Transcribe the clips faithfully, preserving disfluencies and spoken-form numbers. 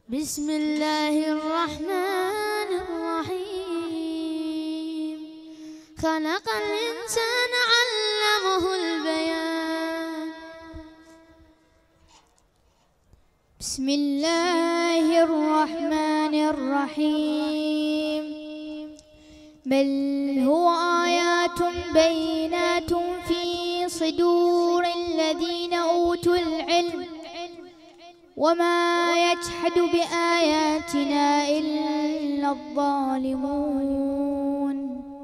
بسم الله الرحمن الرحيم. خلق الإنسان علمه البيان. بسم الله الرحمن الرحيم. بل هو آيات بينات في صدور الذين أوتوا العلم وما يجحد بآياتنا إلا الظالمون.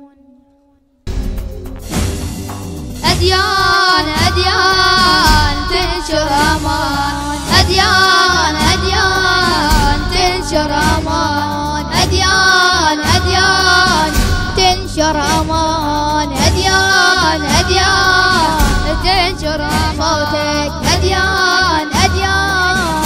أديان أديان تنشر أمان، أديان أديان تنشر أمان، أديان أديان تنشر أمان، أديان أديان تنشر صوتك، أديان أديان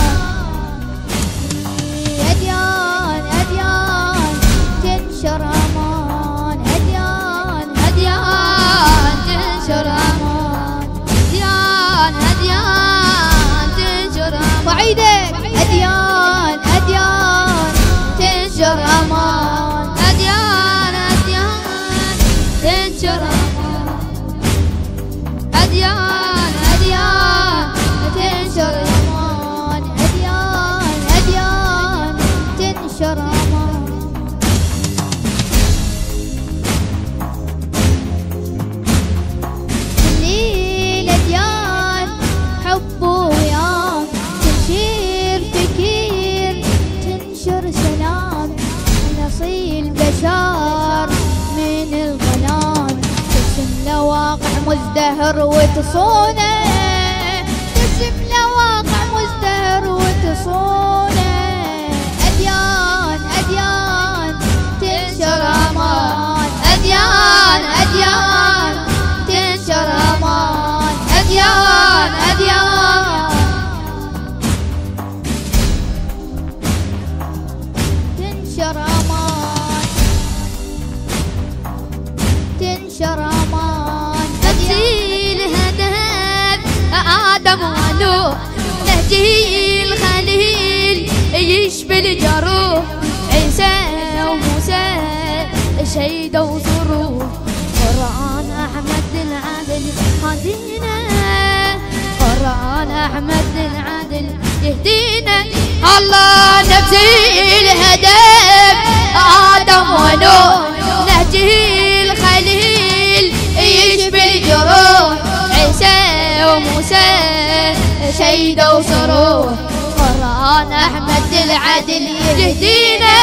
أديان أديان تنشر أمان، أديان أديان تنشر أمان، أديان أديان تنشر أمان، وعيدك أديان أديان تنشر أمان، أديان أديان تنشر أمان، أديان أديان تنشر أمان، أديان أديان تنشر أمان. الليل أديان حب ويام، تنشر فكير تنشر سلام، نصيل بشار من الظلام، ترسم لواقع مزدهر وتصونه، ترسم لواقع مزدهر وتصونه، أديان أديان تنشر أمان، أديان أديان تنشر أمان، أديان أديان تنشر أمان، تنشر أمان. نهجي الهدف آدم ونوح، نهجي الخليل يشبه الجروح، عيسى وموسى شهيدة وصروح، قرآن أحمد العادل هدينا، قرآن أحمد العادل يهدينا. الله نفسي الهدف آدم ونوح، نهجي الخليل يشبه الجروح، عيسى وموسى شهيدة وصروح، قرآن أحمد العدل يهدينا.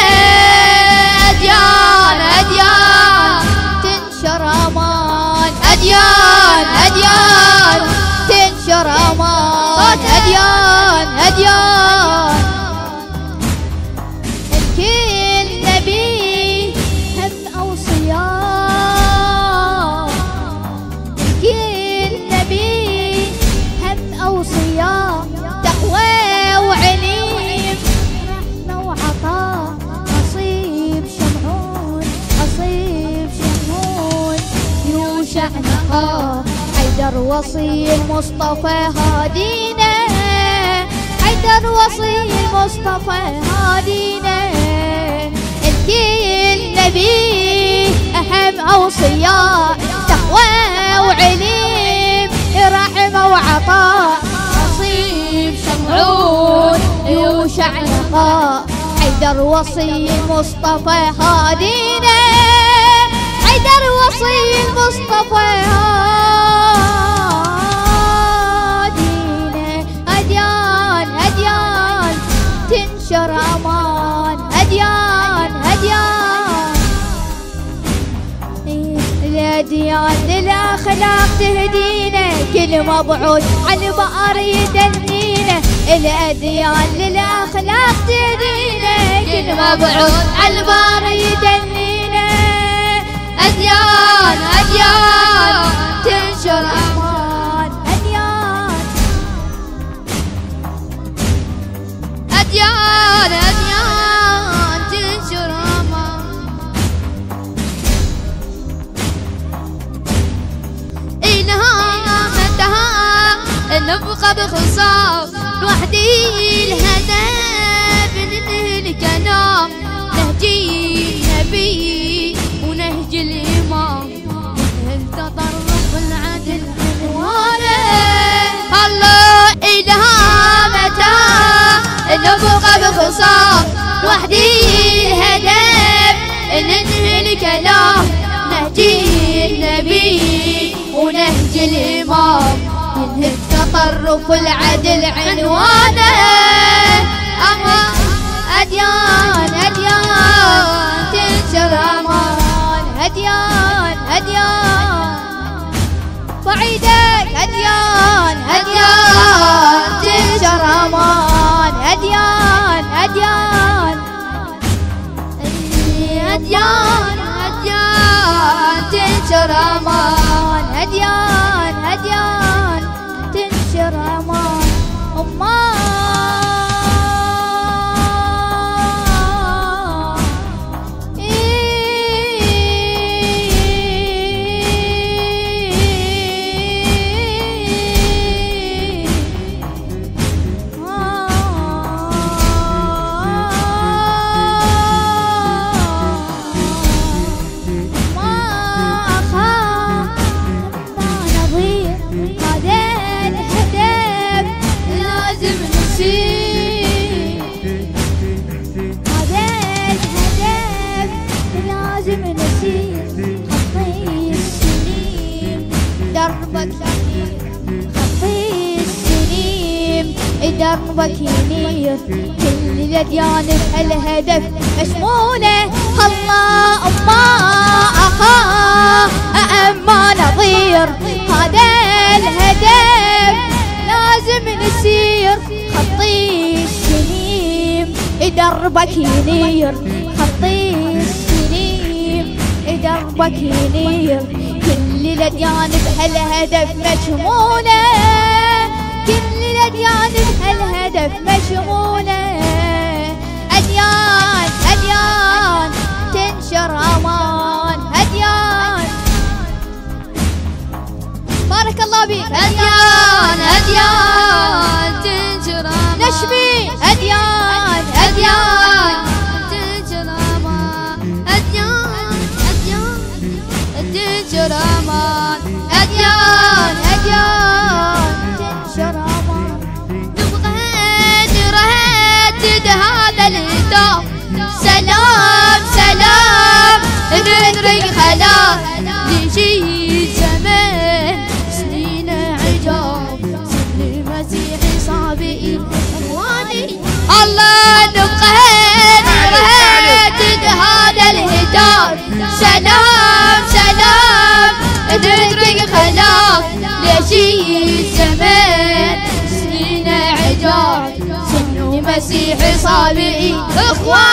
أديان أديان تنشر أمان، أديان أديان تنشر أمان، أديان أديان الكل نبي هم أوصياء، الكل نبي هم أوصياء، تقوى وعليم رحمة وعطاء، نصيب شمعون نصيب شمعون، يوشع نقاه حيدر وصي المصطفى هادينا، حيدر وصي المصطفى هادينا. الكل نبي أهم أوصياء، تقوى وعليم رحمة وعطاء، نصيب شمعون يوشع نقاء، حيدر وصي المصطفى هادينا، حيدر وصي المصطفى هادينا. أديان أديان تنشر أمان، أديان أديان الأديان للأخلاق تهدينا، كل مبعوث عن بقر يدنينا، الأديان للأخلاق تهدينا، كل مبعوث عن بقر يدنينا. أديان أديان تنشر أمان، أديان أديان أديان تنشر أمان. إنها مدها نبقى بخصام، لوحدي الهدف نهجي النبي ونهج الإمام التطرف العدل عنوانه الله إلهامته نبقى بخصام وحدي الهدف ننهي الكلام نهجي النبي ونهج الإمام ينهي التطرف العدل عنوانه أما أديان أديان تنشر أمان أديان أديان بعيدك أديان أديان تنشر أمان أديان أديان أديان أديان تنشر أمان أديان أديان تنشر أمان أمان دربك ينير كل الأديان الهدف مشمولة الله أما أخا أما نظير هذا الهدف لازم نسير خطي السنين دربك ينير خطي السنين دربك ينير كل الأديان بهالهدف مشمولة كل الأديان بهالهدف مشغولة أديان أديان تنشر أمان أديان بارك الله بك أديان أديان تنشر أمان نشمي أديان أديان تنشر أمان أديان أديان تنشر أمان أديان أديان تنشر أمان هذا الهتاف سلام سلام نترك خلاف لشي زمان سنين عجاب سن المسيح صابئي اخواني الله نبقى نردد هذا الهتاف سلام سلام نترك خلاف لشي زمان سنين عجاب مسيح صابئي اخوان